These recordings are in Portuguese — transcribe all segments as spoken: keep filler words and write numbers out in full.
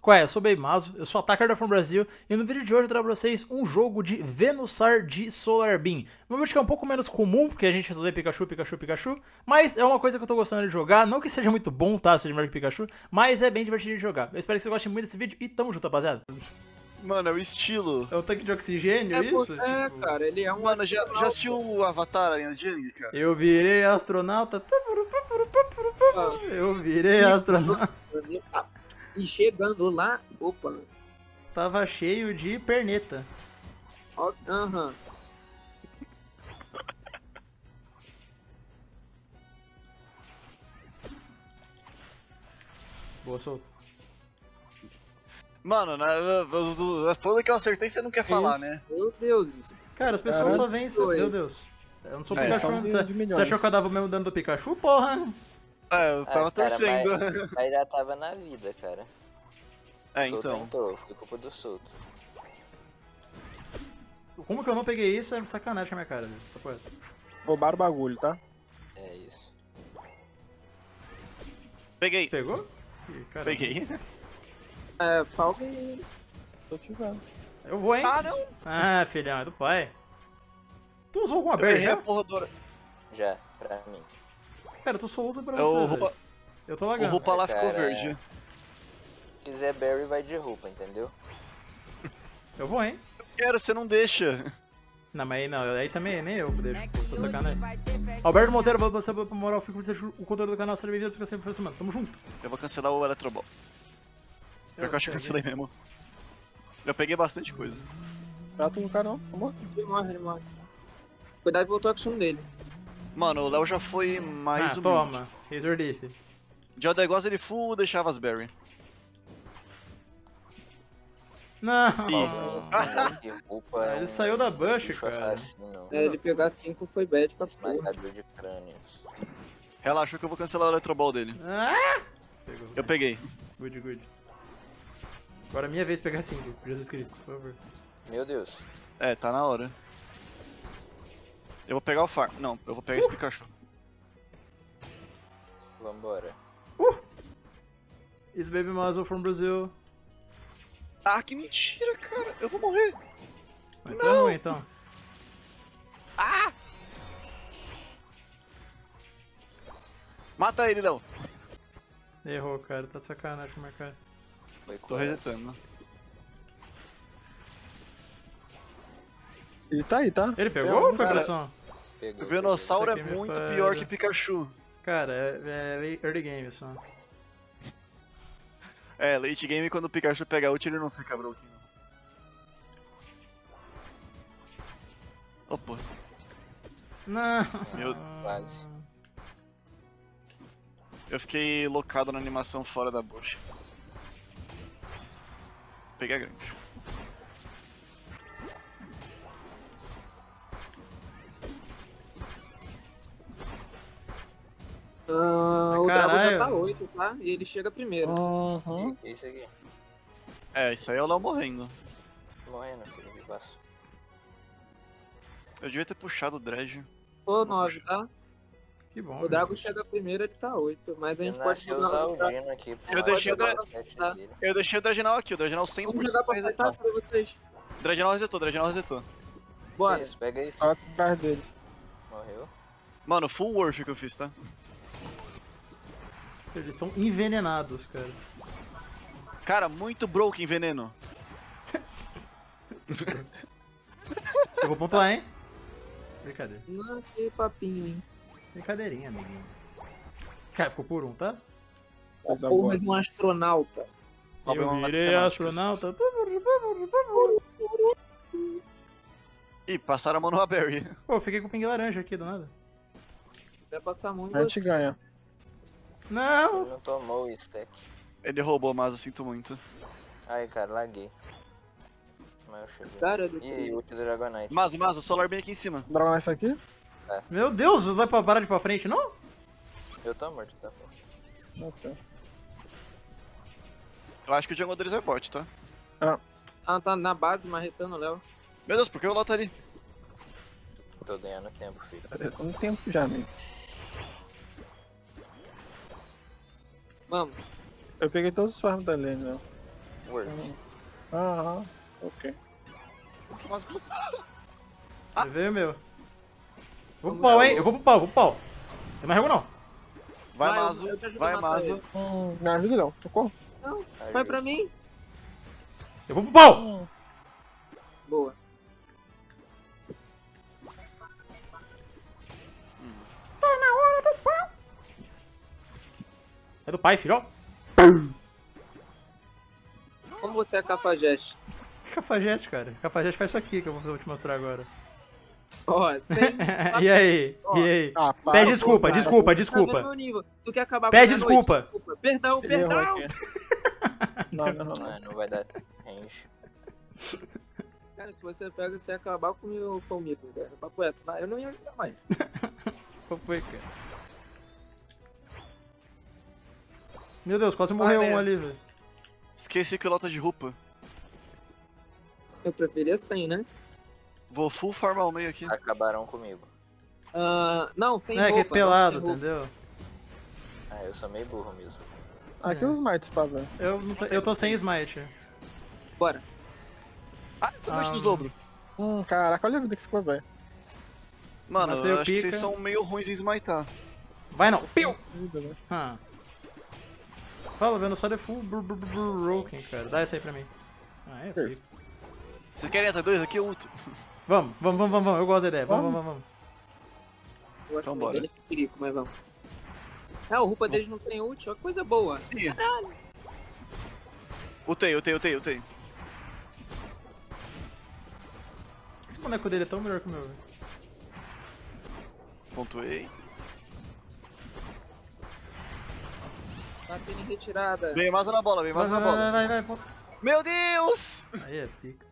Qual é? Eu sou o Beimazo, eu sou o Attacker da From Brasil e no vídeo de hoje eu trago pra vocês um jogo de Venusaur de Solar Beam. Uma build que é um pouco menos comum, porque a gente resolveu Pikachu, Pikachu, Pikachu, mas é uma coisa que eu tô gostando de jogar, não que seja muito bom, tá, seja melhor que Pikachu, mas é bem divertido de jogar. Eu espero que vocês gostem muito desse vídeo e tamo junto, rapaziada. Mano, é o estilo. É o tanque de oxigênio, É, isso? é, cara, ele é um Mano, já, astronauta. já assistiu o Avatar ali no Jung, cara? Eu virei astronauta. Eu virei astronauta. E chegando lá, opa, Tava cheio de perneta. ó, aham. Boa, solto. Mano, na, as, as todas que eu acertei você não quer falar, né? Meu Deus, isso. Cara, as pessoas Caralho. só vencem, meu Deus. Eu não sou É, Pikachu, só você, de milhões. você achou que eu dava o mesmo dano do Pikachu? Porra! É, eu tava Ah, cara, torcendo. Mas, mas já tava na vida, cara. É, Solto então. entrou, foi culpa do Solto. Como que eu não peguei isso? É sacanagem com a minha cara, velho. Tá correto. Roubaram o bagulho, tá? É isso. Peguei. Pegou? Ih, caramba. Peguei. É, falta e... Tô te vendo. Eu vou, hein? Ah, não! Ah, filhão, é do pai. Tu usou alguma Eu berry errei a já? porra do... Já, pra mim. Cara, tu só usa pra É, você, o velho. roupa, Eu tô o lagando. roupa lá Cara, ficou verde. Se quiser Barry, vai de roupa, entendeu? Eu vou, hein? Quero, você não deixa. Não, mas aí não, aí também nem eu deixo, pô, tô de sacanagem. Alberto Monteiro, vou você por moral, fico por o conteúdo do canal, seja bem-vindo, fica sempre por semana, tamo junto. Eu vou cancelar o Electroball. Pior que eu acho que eu cancelei mesmo. Eu peguei bastante coisa. Gato no cara não, amor. ele morre, ele morre. Cuidado que voltou a action dele. Mano, o Léo já foi mais Ah, humilde. toma, Razor Diff. De Odegos ele full deixava as berry. Não, Alguém de roupa Ah, é ele um saiu da bush, bicho cara. assassino. É, ele pegar cinco foi bad pra porra. Esmagador de crânios. Relaxa que eu vou cancelar o Electroball dele. Ah! Pegou. Eu peguei. Good, good. Agora é minha vez de pegar cinco, Jesus Cristo, por favor. Meu Deus. É, tá na hora. Eu vou pegar o Farm. Não, eu vou pegar esse Pikachu. Vambora. It's Baby Muzzle from Brazil. Ah, que mentira, cara. Eu vou morrer. Então é ruim, então. Ah! Mata ele, Léo. Errou, cara, tá de sacanagem com a minha cara. Foi Tô correto. resetando. Ele tá aí, tá? Ele pegou ou foi Cara, pressão? Pegou, O Venusaur Puta é que me muito pariu. pior que Pikachu. Cara, é, é early game só. É, late game quando o Pikachu pega ult ele não fica broken. Opa. Não. Meu- Quase. Eu fiquei locado na animação fora da bush. Peguei a grande. Ah, o Caralho. Drago já tá oito, tá? E ele chega primeiro. Uhum. Que que é isso aqui? É, isso aí é o Léo morrendo. Morrendo, filho, vivaço. Eu devia ter puxado o Dredge. Pô, nove, tá? Que bom. O Drago chega primeiro, ele tá oito. Mas a gente Eu pode nasci jogar usar no o Drago. Gino aqui. Eu deixei o Dra- tá? dele. Eu deixei o Draginal aqui, o Draginal cem por Vamos cento jogar pra vai resetar. acertar pra vocês. Draginal resetou, Draginal resetou. Bora. Isso, pega isso. Tá atrás deles. Morreu. Mano, full worth que eu fiz, tá? Eles estão envenenados, cara. Cara, muito broken veneno. Eu vou pontuar, hein? Brincadeira. Não, que papinho, hein? Brincadeirinha, amiguinho. Cara, ficou por um, tá? A Coisa porra boa. de um astronauta. Problema Eu virei matemático, astronauta. Ih, passaram a mão no Berry. Pô, eu fiquei com o ping laranja aqui, do nada. Vai passar muito. A gente ganha. Não! Ele não tomou o stack. Ele roubou, mas eu sinto muito. Ai, cara, laguei. Mas eu cheguei. Cara do Ih, ult do Dragonite. Mazo, Mazo, o Solar bem aqui em cima. Dragon Ice aqui? Meu Deus, vai pra- parar de ir pra frente, não? Eu tô morto, tá? Ok. Eu acho que o jungle deles é bot, tá? Ah, tá na base marretando o Léo. Meu Deus, por que o Léo tá ali? Tô ganhando tempo, filho. Eu tô no tempo já, amigo. Vamos. Eu peguei todos os farms da lane, né? Worth. Aham, ok. Mas- Você veio meu. Vou pro pau, hein? Eu vou pro pau, vou pro pau. Tem mais rego não. Vai, Vai, eu- Mazo. eu te ajudo Vai, a matar Mazo. ele. Hum, me ajuda não, socorro. Não, vai pra mim. Eu vou pro pau. Hum, Boa. É do pai, filho, ó. Como você é cafajeste? Cafajeste, cara. Cafajeste faz isso aqui que eu vou te mostrar agora. Ó, sem... E aí? Ó. E aí? Ah, para, Pede desculpa, pô, cara. desculpa, Tá no desculpa. meu nível. Tu quer acabar Pede com a minha desculpa. noite? Desculpa. Perdão, Ele errou perdão. aqui. Não, não, não, não. Ah, não vai dar range. Cara, se você pega, você ia acabar comigo, comigo, cara. Papo reto, tá? Eu não ia ajudar mais. Qual foi, cara? Meu Deus, quase morreu Vai, um né? ali, velho. Esqueci que lota de roupa. Eu preferia sem, né? Vou full farmar o meio aqui. Acabaram comigo. Ah, não, sem É, que é roupa. pelado, não, sem roupa. entendeu? Ah, eu sou meio burro mesmo. Aqui os smites pra ver. Eu, não tô, eu tô sem smite. Bora. Ah, eu Ah. ah. dos dobro. Hum, caraca, olha a vida que ficou, velho. Mano, Matei eu o acho que pica. vocês são meio ruins em smitar. Vai não. Piu! Vida, né? Ah. Fala, vendo só de full br- br- br- broken, cara. Dá essa aí pra mim. Ah, é, Perfeito. pico. Vocês querem até dois? Aqui eu ulto. Vamos, vamos, vamos, vamos, vamos. Eu gosto da ideia. Vamos, vamos, vamos. Eu acho Então que bora. eles perigo, mas vamos. Ah, o roupa deles não tem ult, olha que coisa boa. Ih. Utei, utei, utei, utei. Esse boneco dele é tão melhor que o meu, velho. Pontuei. Tá tendo retirada. Vem mais na bola, vem Vai, mais vai, na bola. vai, vai, vai. Meu Deus! Aí é pica.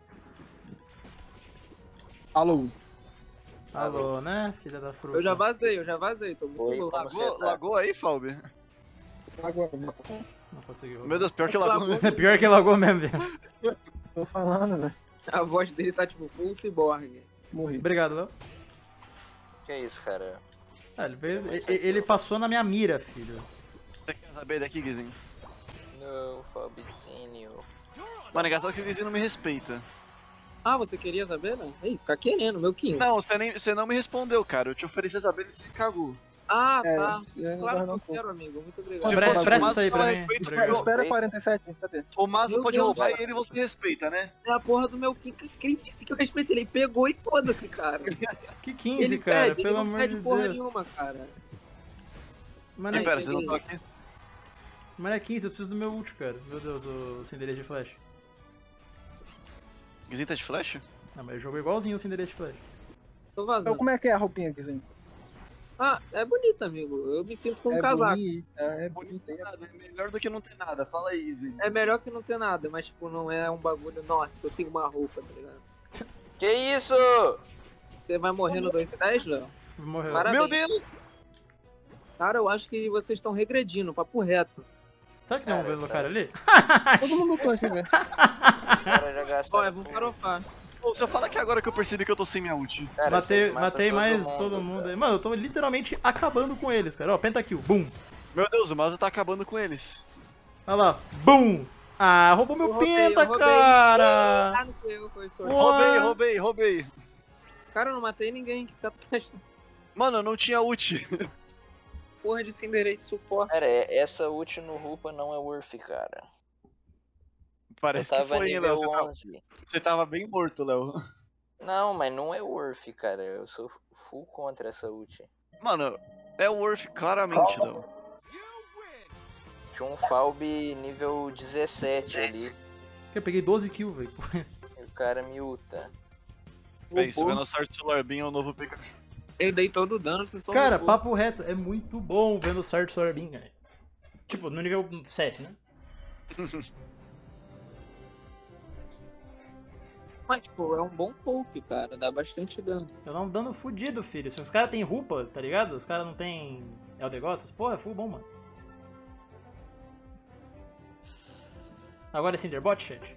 Alô. Alô, né, filha da fruta? Eu já vazei, eu já vazei, tô muito Oi, louco. como Lagou, você tá? lagou aí, Falbi? Agora, Não consegui Meu Deus, pior que lagou. É pior que lagou mesmo, velho. tô falando, velho. A voz dele tá tipo full cyborg. Morri. Obrigado, Léo. Que é isso, cara? Ah, ele, veio, e- ele passou na minha mira, filho. Você quer saber daqui, Guizinho? Não, Fabizinho. Mano, é engraçado que o Guizinho não me respeita. Ah, você queria saber, né? Ei, fica querendo, meu quinze. Não, você, nem, você não me respondeu, cara. Eu te ofereci saber e você cagou. Ah, É, tá. é, Claro que não, eu pô. quero, amigo. Muito Se obrigado. Pre- fosse o presta Mazo, isso aí eu pra mim. respeito, Obrigado. pegou. Espera quarenta e sete, cadê? O Mazo Meu pode Deus, roubar cara. ele e você respeita, né? É a porra do meu King. Quem disse que eu respeitei? Ele pegou e foda-se, cara. Que quinze, Ele cara, pede, pelo ele não amor pede de porra Deus. nenhuma, cara. Mano, Ei, é, pera, vocês não estão aqui? mano, é quinze, eu preciso do meu ult, cara. Meu Deus, o Cinderela de Flash. Guizinho tá de flash? Não, mas eu jogo igualzinho o Cinderela de Flash. Tô Então, vazando. como é que é a roupinha aqui, Zinho? Ah, é bonita, amigo. Eu me sinto com um é casaco. bonita, é bonita. é- Nada, é melhor do que não ter nada. Fala aí, Guizinho. É melhor que não ter nada, mas tipo, não é um bagulho. Nossa, eu tenho uma roupa, tá ligado? Que isso? Você vai morrer no dois dez, Léo? Morreu. Parabéns. Meu Deus! Cara, eu acho que vocês estão regredindo, papo reto. Sabe que tem um Cara, velo tá. cara ali? Todo mundo tá aqui, velho. Os caras já Ó, gastaram. eu vou farofar. Pô, você fala que agora que eu percebi que eu tô sem minha ult. Cara, matei vocês matam matei todo mais mundo, todo mundo cara. aí. Mano, eu tô literalmente acabando com eles, cara. Ó, pentakill, boom. Meu Deus, o Mazo tá acabando com eles. Olha lá, boom. Ah, roubou meu Eu roubei, penta, eu roubei. cara. Ah, não foi eu, foi só. Ué. Roubei, roubei, roubei. Cara, eu não matei ninguém. Que catástrofe. Mano, eu não tinha ult. Porra de Cinderela suporte. Cara, é- essa ult no Rupa não é worth, cara. Parece eu que tava foi, hein, nível Léo? Você tava, onze. você tava bem morto, Léo. Não, mas não é worth, cara. Eu sou full contra essa ult. Mano, é worth claramente, Léo. Tinha um Falbi nível dezessete ali. Eu peguei doze kills, velho. E o cara me ulta. Véi, se o Venusaur de Solar Beam é o novo Pikachu. Eu dei todo o dano, vocês são Cara, robô. papo reto, é muito bom vendo o Sart Sorbin, velho. Tipo, no nível sete, né? Mas, tipo, é um bom poke, cara. Dá bastante dano. Eu não dando fudido, filho. Se os caras têm rupa, tá ligado? Os caras não tem Eldegoss, essas porra, é full bom, mano. Agora é Cinderbot, chat.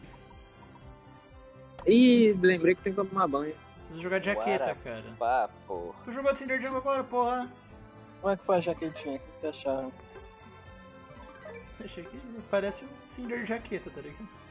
Ih, lembrei que tem que tomar banho. Preciso jogar de jaqueta, Guara- cara. Papo. Tu jogou de Cinder Jungle agora, porra? Como é que foi a jaquetinha? O que vocês acharam? Achei que parece um Cinder de jaqueta, tá ligado?